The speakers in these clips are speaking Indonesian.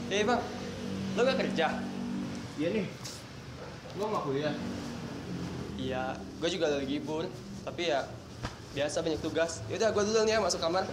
Bang, lo gak kerja? Iya nih, lo nggak kuliah? Iya, gue juga lagi libur. Tapi ya, biasa banyak tugas. Yaudah, gue dulu nih ya masuk kamar.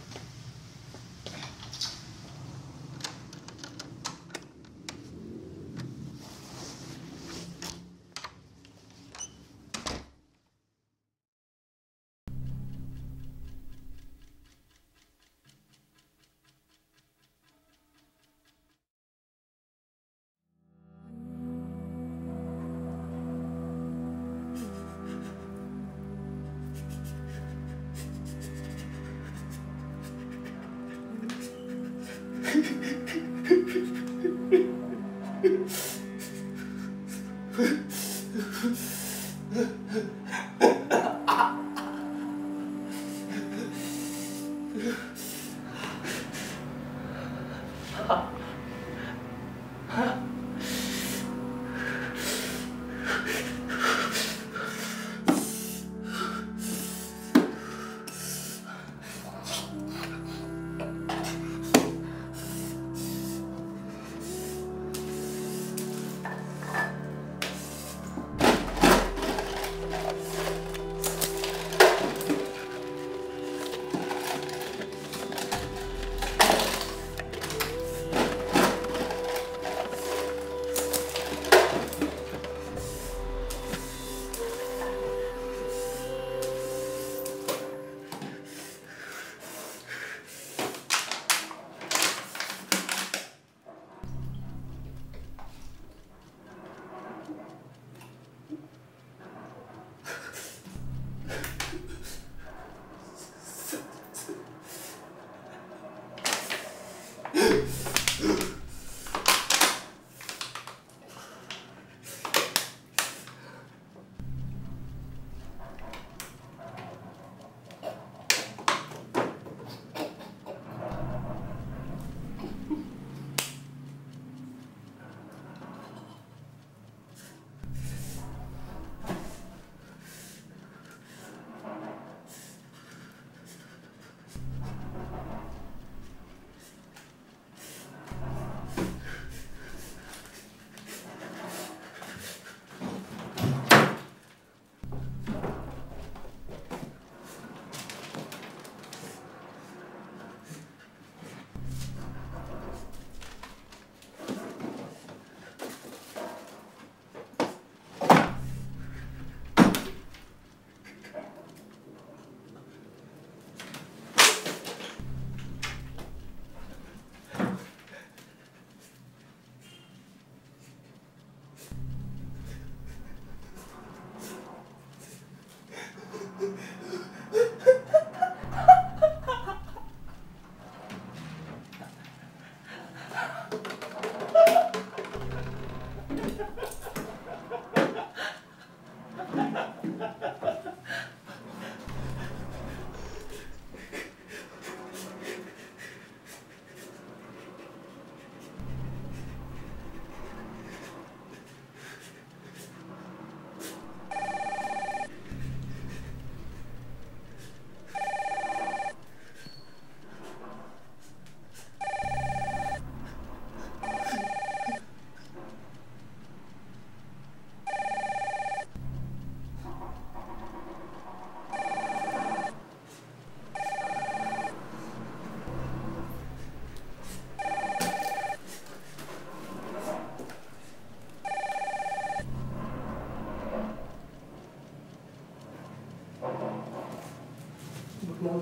Mau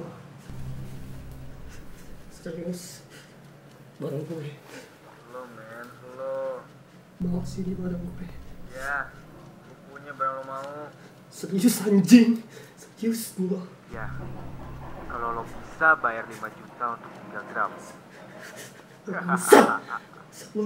serius barang gue. Lo men, lo. Mau sini barang gue. Ya, gue punya barang lo mau. Serius anjing. Serius gue. Ya, kalau lo bisa bayar 5 juta untuk 3 gram. Bisa. Lo.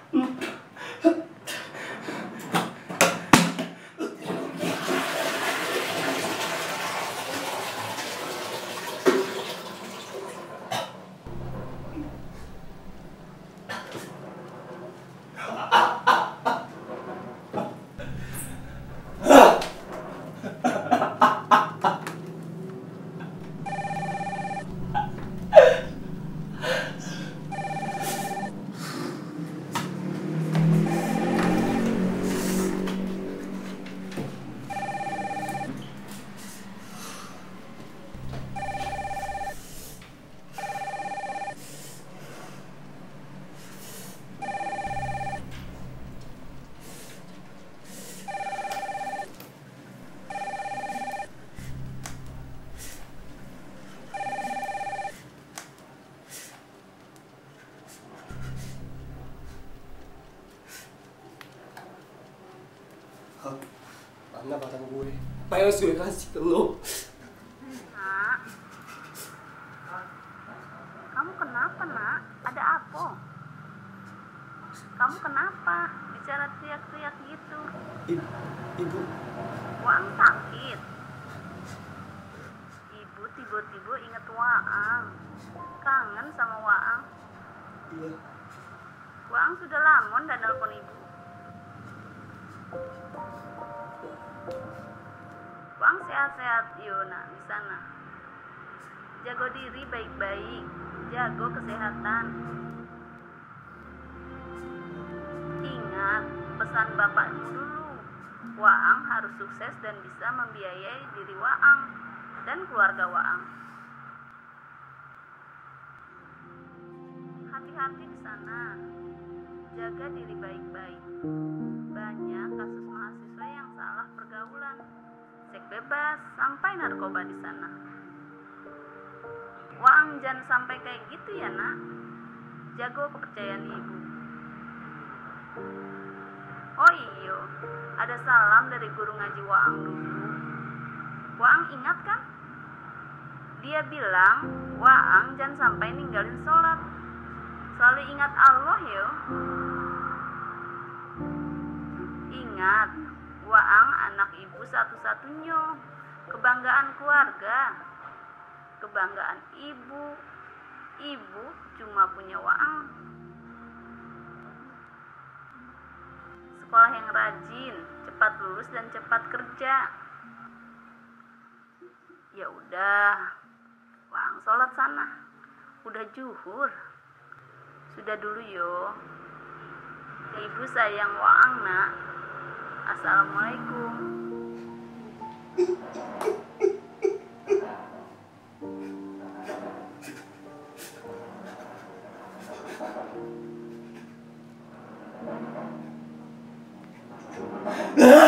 Mana barang gue? Apa yang harus gue kasih ke lo? Nak, kamu kenapa nak? Ada apa? Kamu kenapa bicara teriak-teriak gitu? Ibu, Waang sakit. Ibu tiba-tiba inget Waang. Kangen sama Waang. iya. Waang sudah lama dan nelpon ibu. Waang sehat-sehat Yona di sana. Jago diri baik-baik, jago kesehatan. Ingat pesan bapakmu dulu. Waang harus sukses dan bisa membiayai diri Waang dan keluarga Waang. Hati-hati di sana. Jaga diri baik-baik. Banyak kasus mahasiswa yang salah pergaulan. Seks bebas sampai narkoba di sana. Waang jangan sampai kayak gitu ya nak. Jago kepercayaan ibu. Oh iyo, ada salam dari guru ngaji Waang dulu. Waang ingat kan? Dia bilang Waang jangan sampai ninggalin sholat. Selalu ingat Allah yo. Ingat, Waang anak ibu satu-satunya. Kebanggaan keluarga. Kebanggaan ibu. Ibu cuma punya Waang. Sekolah yang rajin, cepat lulus dan cepat kerja. Ya udah, Waang sholat sana. Udah zuhur. Sudah dulu yo. Ibu sayang Waang nak. Assalamualaikum. Ah!